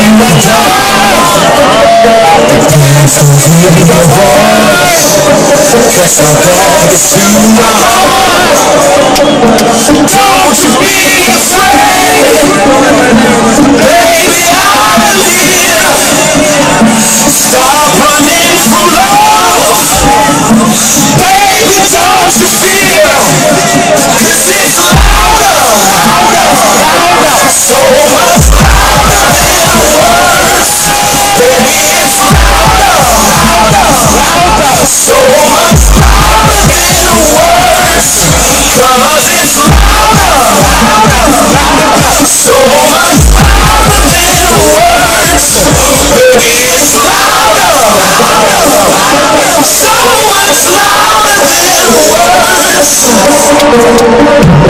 Don't you be afraid, baby, I believe. Stop running from love, baby, don't you fear? 'Cause it's louder, so much louder than words. Baby, it's louder, so much louder than words. 'Cause it's louder, so much louder than words. Baby, it's louder, so much louder than words.